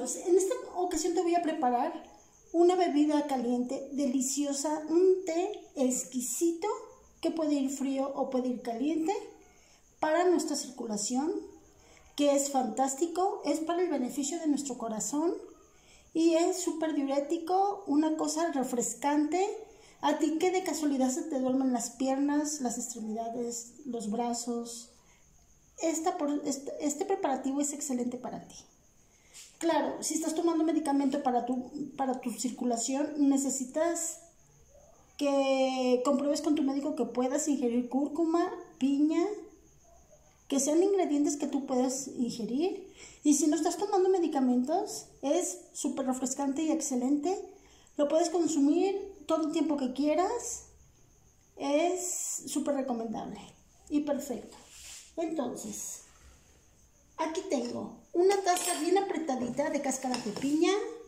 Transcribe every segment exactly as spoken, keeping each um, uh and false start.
amigos, en esta ocasión te voy a preparar una bebida caliente, deliciosa, un té exquisito que puede ir frío o puede ir caliente para nuestra circulación, que es fantástico, es para el beneficio de nuestro corazón y es súper diurético, una cosa refrescante. A ti que de casualidad se te duermen las piernas, las extremidades, los brazos, esta, este, este preparativo es excelente para ti. Claro, si estás tomando medicamento para tu, para tu circulación, necesitas que compruebes con tu médico que puedas ingerir cúrcuma, piña, que sean ingredientes que tú puedas ingerir. Y si no estás tomando medicamentos, es súper refrescante y excelente. Lo puedes consumir todo el tiempo que quieras. Es súper recomendable y perfecto. Entonces, aquí tengo una taza bien apretadita de cáscara de piña,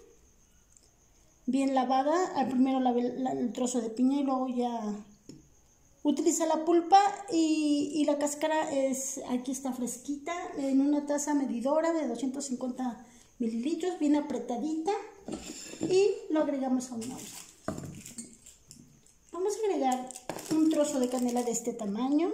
bien lavada. Al primero lavé el trozo de piña y luego ya utiliza la pulpa y, y la cáscara es, aquí está fresquita, en una taza medidora de doscientos cincuenta mililitros, bien apretadita, y lo agregamos a una olla. Vamos a agregar un trozo de canela de este tamaño.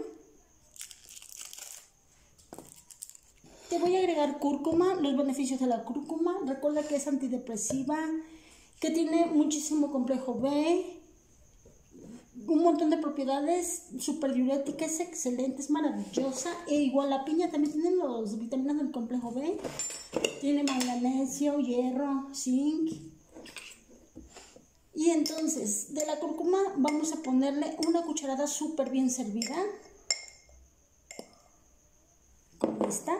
Te voy a agregar cúrcuma, los beneficios de la cúrcuma. Recuerda que es antidepresiva, que tiene muchísimo complejo B, un montón de propiedades, súper diurética, es excelente, es maravillosa. E igual la piña también tiene las vitaminas del complejo B, tiene manganesio, hierro, zinc. Y entonces, de la cúrcuma vamos a ponerle una cucharada súper bien servida, como esta,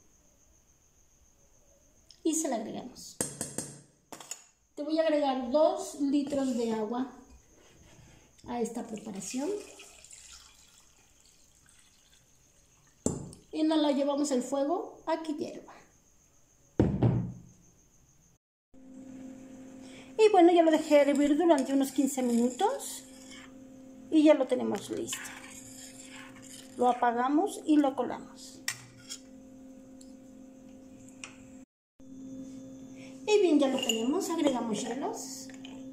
y se la agregamos. Te voy a agregar dos litros de agua a esta preparación y nos la llevamos al fuego a que hierva. Y bueno, ya lo dejé hervir durante unos quince minutos y ya lo tenemos listo. Lo apagamos y lo colamos. Y bien, ya lo tenemos, agregamos hielos.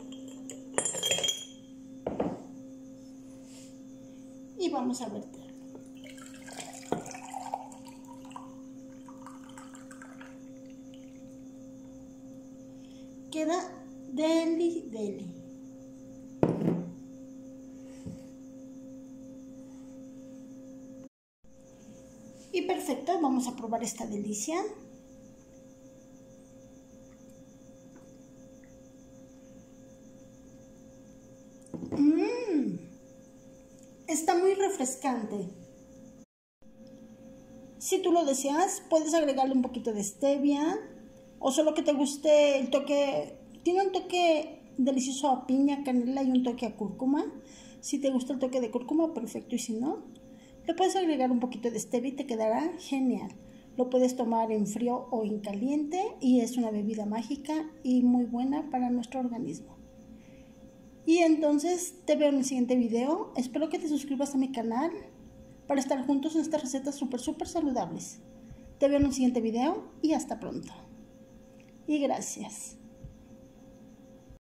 Y vamos a verter. Queda deli, deli. Y perfecto, vamos a probar esta delicia. Mmm. Está muy refrescante. Si tú lo deseas, puedes agregarle un poquito de stevia o solo que te guste el toque. Tiene un toque delicioso a piña, canela y un toque a cúrcuma. Si te gusta el toque de cúrcuma, perfecto. Y si no, le puedes agregar un poquito de stevia y te quedará genial. Lo puedes tomar en frío o en caliente y es una bebida mágica y muy buena para nuestro organismo. Y entonces te veo en el siguiente video. Espero que te suscribas a mi canal para estar juntos en estas recetas súper, súper saludables. Te veo en el siguiente video y hasta pronto. Y gracias.